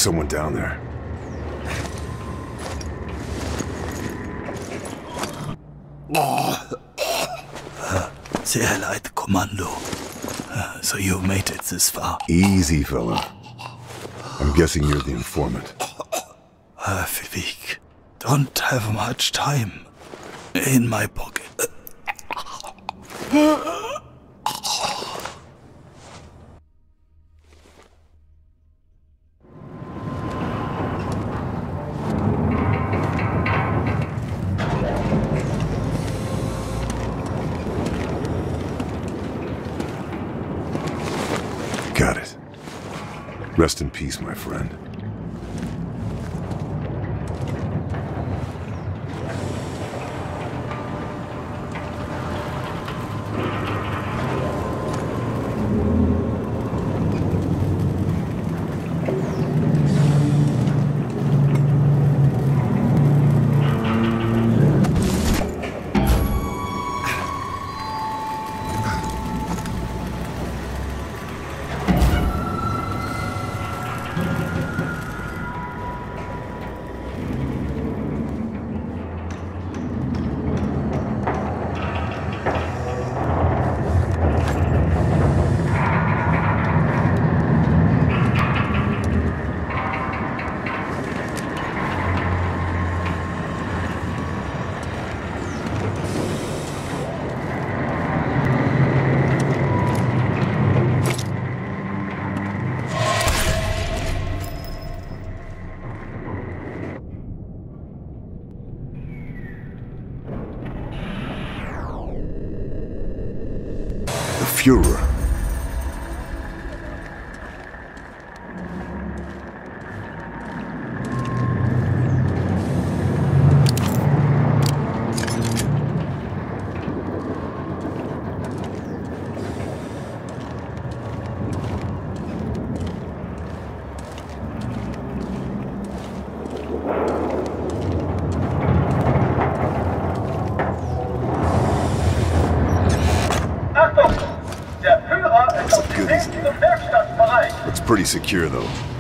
someone down there. Sehr leid, Kommando. So you made it this far. Easy, fella. I'm guessing you're the informant. Vivek, don't have much time in my pocket. Got it. Rest in peace, my friend. Führer. Looks pretty secure, though.